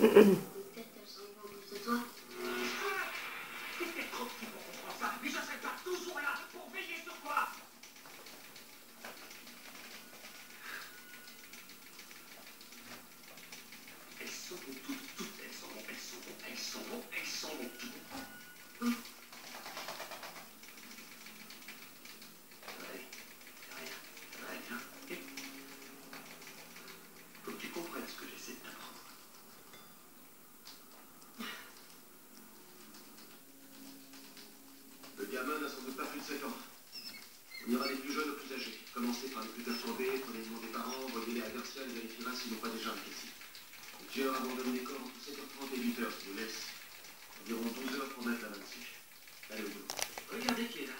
Peut-être qu'elles sont pas autour de toi. T'es trop petit pour comprendre ça, mais je serai pas toujours là pour veiller sur toi. Elles sont toutes, elles sont bonnes, elles sont bonnes, tu comprends? Allez, rien. Et faut que tu comprennes ce que j'essaie de t'apprendre. Le gamin n'a sans doute pas plus de 7 ans. On ira des plus jeunes aux plus âgés. Commencez par les plus perturbés, prenez le nom des parents, voyez-les à Garcia et vérifiera s'ils n'ont pas déjà un ici. Le tueur abandonne les corps entre 7h30 et 8h, je vous laisse. Environ 12 heures pour mettre la main dessus. Allez au boulot. Regardez qui est là.